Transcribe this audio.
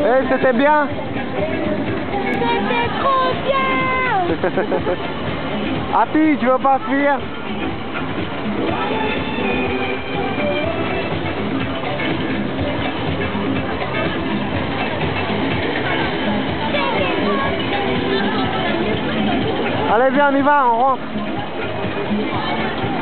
Eh, c'était bien. C'était trop bien. Happy, tu veux pas fuir? Allez, viens, on y va, on rentre.